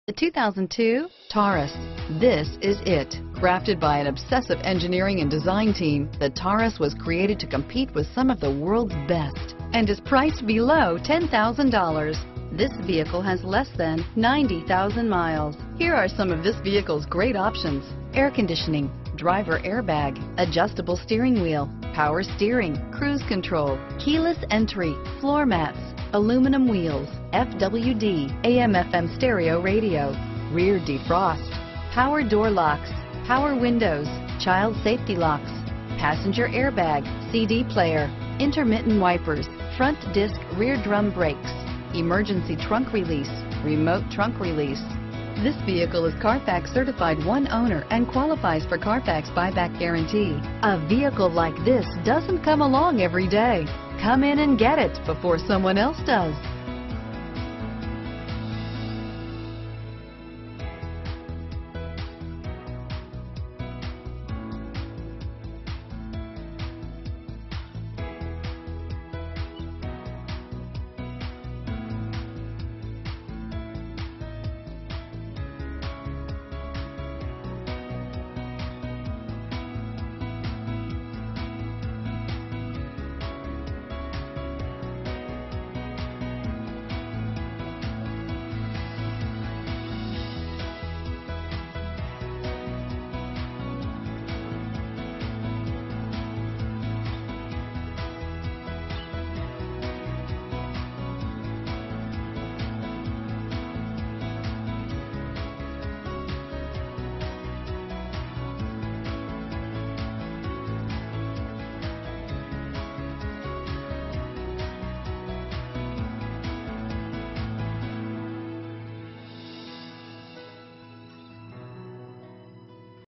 The 2002 Taurus. This is it. Crafted by an obsessive engineering and design team, the Taurus was created to compete with some of the world's best and is priced below $10,000. This vehicle has less than 90,000 miles. Here are some of this vehicle's great options: air conditioning, driver airbag, adjustable steering wheel, power steering, cruise control, keyless entry, floor mats, aluminum wheels, FWD, AM/FM stereo radio, rear defrost, power door locks, power windows, child safety locks, passenger airbag, CD player, intermittent wipers, front disc rear drum brakes, emergency trunk release, remote trunk release. This vehicle is Carfax certified one owner and qualifies for Carfax buyback guarantee. A vehicle like this doesn't come along every day. Come in and get it before someone else does.